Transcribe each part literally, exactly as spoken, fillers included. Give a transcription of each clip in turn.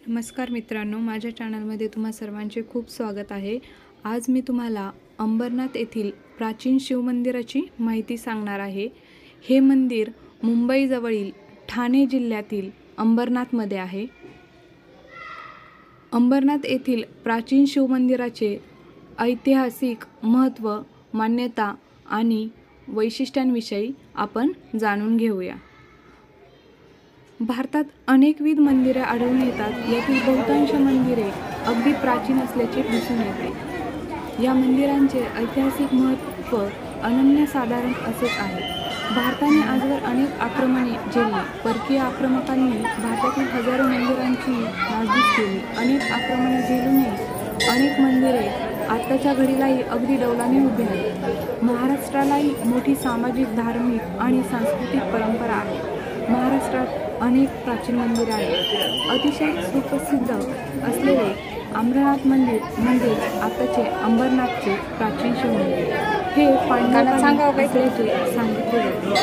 नमस्कार मित्रांनो, माझ्या चॅनलमध्ये तुम्हा सर्वांचे खूप स्वागत आहे। आज मी तुम्हाला अंबरनाथ येथील प्राचीन शिवमंदिराची माहिती सांगणार आहे। हे मंदिर मुंबईजवळील ठाणे जिल्ह्यातील अंबरनाथमध्ये आहे। अंबरनाथ येथील प्राचीन शिवमंदिराचे ऐतिहासिक महत्त्व, मान्यता आणि वैशिष्ट्यांविषयी आपण जाणून घेऊया। भारतात अनेकविध मंदिरे आढळून येतात। यातील बहुतांश मंदिरे अगदी प्राचीन असल्याचे दिसून येते। या मंदिरांचे ऐतिहासिक महत्त्व अनन्यसाधारण असेच आहे। भारताने आजवर अनेक आक्रमणे झेलली। परकीय आक्रमकांनी भारतातील हजारो मंदिरांची नासधूस केली। अनेक आक्रमणे झेलूनही अनेक मंदिरे आताच्या घडीलाही अगदी डौलाने उभी आहेत। महाराष्ट्रालाही मोठी सामाजिक, धार्मिक आणि सांस्कृतिक परंपरा आहे। महाराष्ट्रात अनेक प्राचीन मंदिरे आहेत। अतिशय सुप्रसिद्ध असलेले अमरनाथ मंदिर म्हणजे आताचे अंबरनाथचे प्राचीन शिवमंदिर। हे पांडवांनी असल्याचे सांगितले जाते।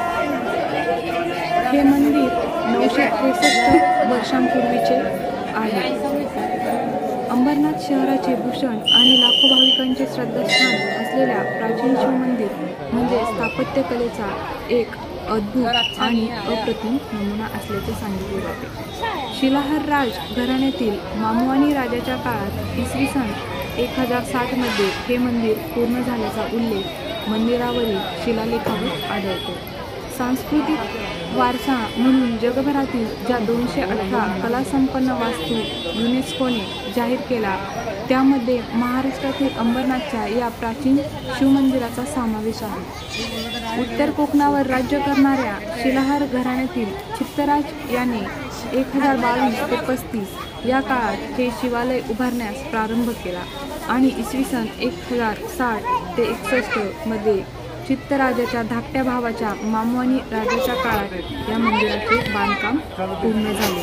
हे मंदिर नऊशे त्रेसष्ट वर्षांपूर्वीचे आहे। अंबरनाथ शहराचे भूषण आणि लाखो भाविकांचे श्रद्धास्थान असलेल्या प्राचीन शिवमंदिर म्हणजे स्थापत्यकलेचा एक अद्भुत आणि अप्रतिम नमुना असल्याचे सांगितले जाते। शिलाहार राज घराण्यातील मामुआनी राजाच्या काळात इसवी सन एक हजार साठमध्ये हे मंदिर पूर्ण झाल्याचा उल्लेख मंदिरावरील शिलालेखावर आढळतो। सांस्कृतिक वारसा म्हणून जगभरातील ज्या दोनशे अठरा कलासंपन्न वास्तू युनेस्कोने जाहीर केला त्यामध्ये महाराष्ट्रातील अंबरनाथच्या या प्राचीन शिवमंदिराचा समावेश आहे। उत्तर कोकणावर राज्य करणाऱ्या शिलाहार घराण्यातील चित्तराज याने एक हजार बावीस ते पस्तीस या काळात हे शिवालय उभारण्यास प्रारंभ केला आणि इसवी सन एक हजार साठ ते एकसष्ट मध्ये चित्तराजाच्या धाकट्या भावाच्या मामुआनी राजाच्या काळात या मंदिराचे बांधकाम पूर्ण झाले।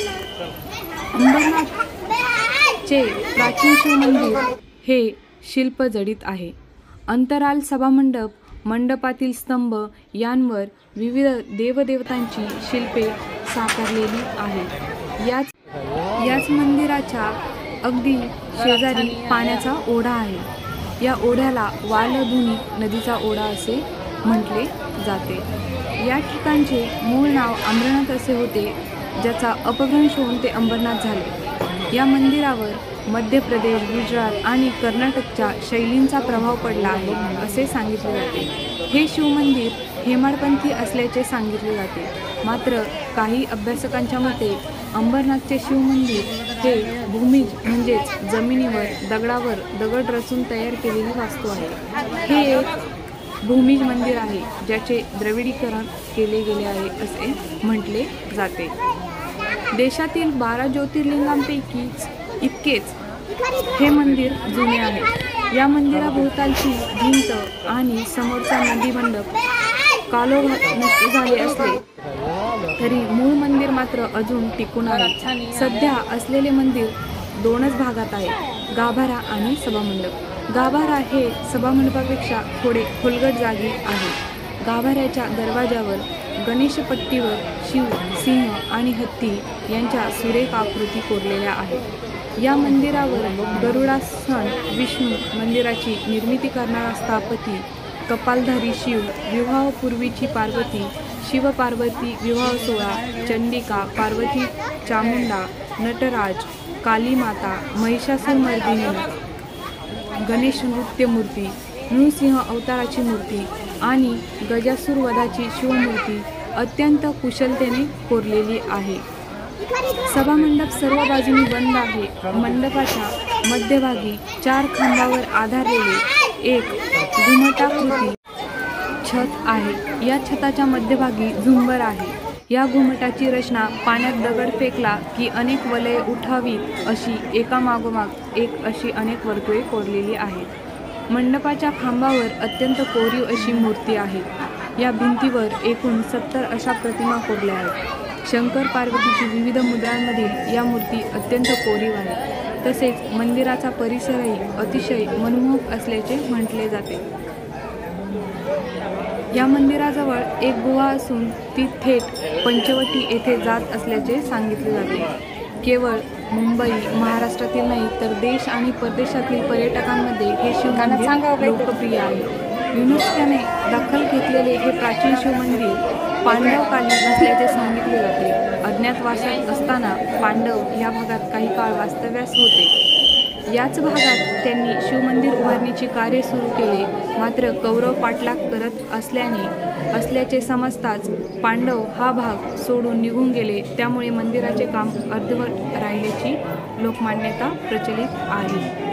अंबरनाथचे प्राचीन शिवमंदिर हे शिल्पजडित आहे। अंतराल सभामंडप, मंडपातील स्तंभ यांवर विविध देवदेवतांची शिल्पे साकारलेली आहेत। याच याच मंदिराच्या अगदी शेजारी पाण्याचा ओढा आहे। या ओढ्याला वालधुनी नदीचा ओढा असे म्हटले जाते। या ठिकाणचे मूळ नाव अमरनाथ असे होते, ज्याचा अपभ्रंश होऊन ते अंबरनाथ झाले। या मंदिरावर मध्य प्रदेश, गुजरात आणि कर्नाटकच्या शैलींचा प्रभाव पडला आहे असे सांगितले जाते। हे शिवमंदिर हेमाडपंथी असल्याचे सांगितले जाते। मात्र काही अभ्यासकांच्या मते अंबरनाथचे शिवमंदिर हे भूमिज म्हणजेच जमिनीवर दगडावर दगड रचून तयार केलेली वास्तू आहे। हे एक भूमिज मंदिर आहे ज्याचे द्रविडीकरण केले गेले आहे असे म्हटले जाते। देशातील बारा ज्योतिर्लिंगांपैकीच इतकेच हे मंदिर जुने आहे। या मंदिराभोवतालची भिंत आणि समोरचा नदी मंडप कालोघात नष्ट झाले असले तरी मूळ मंदिर मात्र अजून टिकून आहे। सध्या असलेले मंदिर दोनच भागात आहे, गाभारा आणि सभामंडप। गाभारा हे सभामंडपापेक्षा थोडे खोलगट जागी आहे। गाभाऱ्याच्या दरवाजावर गणेशपट्टीवर शिव, सिंह आणि हत्ती यांच्या सुरेख आकृती कोरलेल्या आहेत। या मंदिरावर गरुडासन विष्णू, मंदिराची निर्मिती करणारा स्थापती, कपालधारी शिव, विवाहपूर्वीची पार्वती, शिवपार्वती विवाह सोहळा, चंडिका, पार्वती, चामुंडा, नटराज, कालीमाता, महिषासुरमर्दिनी, गणेश नृत्य मूर्ती, नृसिंह अवताराची मूर्ती आणि गजासूर वधाची शिवमूर्ती अत्यंत कुशलतेने कोरलेली आहे। सभामंडप सर्व बाजूनी बंद आहे। मंडपाच्या मध्यभागी चार खांबावर आधारलेले एक घुमटाकृती छत आहे। या छताच्या मध्यभागी झुंबर आहे। या घुमटाची रचना पाण्यात दगड फेकला की अनेक वलये उठावीत अशी एकामागोमाग एक अशी अनेक वर्तुळे कोरलेली आहेत। मंडपाच्या खांबावर अत्यंत कोरीव अशी मूर्ती आहे। या भिंतीवर एकूण सत्तर अशा प्रतिमा कोरल्या आहेत। शंकर पार्वतीची विविध मुद्रांमधील या मूर्ती अत्यंत कोरीव आहेत। तसेच मंदिराचा परिसरही अतिशय मनमोहक असल्याचे म्हटले जाते। या मंदिराजवळ एक गुहा असून ती थेट पंचवटी येथे जात असल्याचे सांगितले जाते। केवळ मुंबई महाराष्ट्रातील नाही तर देश आणि परदेशातील पर्यटकांमध्ये हे शिवमंदिर लोकप्रिय आहे. युनेस्कोने दखल घेतलेले हे प्राचीन शिवमंदिर पांडवकालीन असल्याचे सांगितले जाते. अज्ञातवासात असताना पांडव या भागात काही काळ वास्तव्यास होते. याच भागात त्यांनी शिवमंदिर उभारणीचे कार्य सुरू केले. मात्र कौरव पाठलाग करत असल्याने असल्याचे समजताच पांडव हा भाग सोडून निघून गेले. त्यामुळे मंदिराचे काम अर्धवट राहिल्याची लोकमान्यता प्रचलित आहे.